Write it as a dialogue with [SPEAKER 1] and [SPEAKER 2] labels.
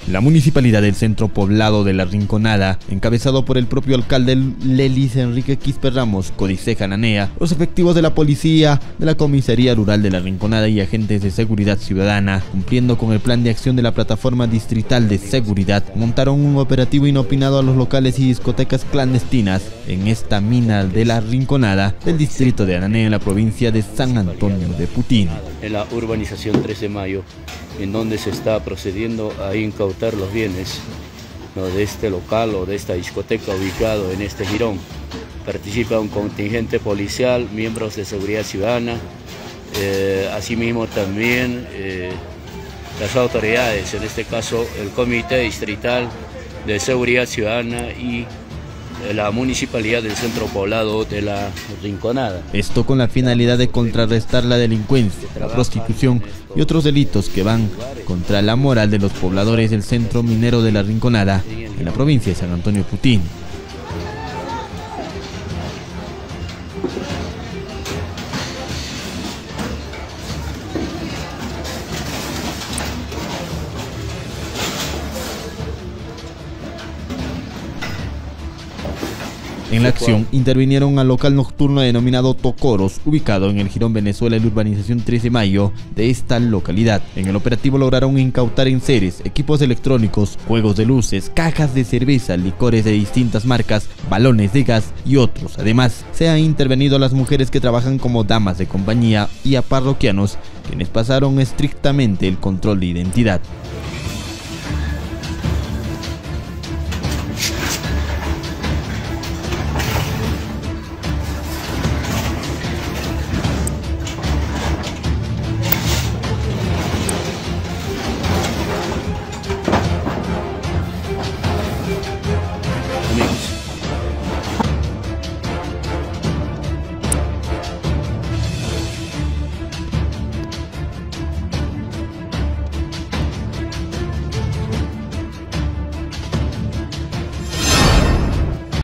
[SPEAKER 1] La municipalidad del centro poblado de La Rinconada, encabezado por el propio alcalde Lelis Enrique Quispe Ramos, Códice Cananea, los efectivos de la policía, de la comisaría rural de La Rinconada y agentes de seguridad ciudadana, cumpliendo con el plan de acción de la plataforma distrital de seguridad, montaron un operativo inopinado a los locales y discotecas clandestinas en esta mina de La Rinconada del distrito de Ananea en la provincia de San Antonio de Putín.
[SPEAKER 2] En la urbanización 13 de Mayo, en donde se está procediendo a incautar los bienes, ¿no?, de este local o de esta discoteca ubicado en este jirón. Participa un contingente policial, miembros de seguridad ciudadana, asimismo también las autoridades, en este caso el Comité Distrital de Seguridad Ciudadana y la municipalidad del centro poblado de La Rinconada.
[SPEAKER 1] Esto con la finalidad de contrarrestar la delincuencia, la prostitución y otros delitos que van contra la moral de los pobladores del centro minero de La Rinconada en la provincia de San Antonio de Putín. En la acción intervinieron al local nocturno denominado Tocoros, ubicado en el Jirón Venezuela en la urbanización 13 de Mayo de esta localidad. En el operativo lograron incautar enseres, equipos electrónicos, juegos de luces, cajas de cerveza, licores de distintas marcas, balones de gas y otros. Además, se han intervenido a las mujeres que trabajan como damas de compañía y a parroquianos, quienes pasaron estrictamente el control de identidad.